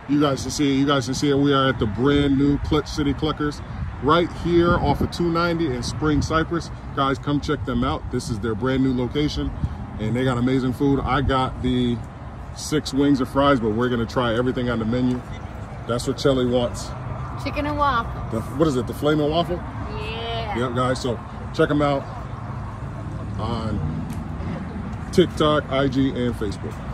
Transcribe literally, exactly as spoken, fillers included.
You guys can see it. You guys can see it. We are at the brand new Clutch City Cluckers right here off of two ninety in Spring Cypress. Guys, come check them out. This is their brand new location, and they got amazing food. I got the six wings of fries, but we're gonna try everything on the menu. That's what Chelly wants. Chicken and waffle. The, what is it, the flaming waffle? Yeah. Yep, guys, so check them out on TikTok, I G, and Facebook.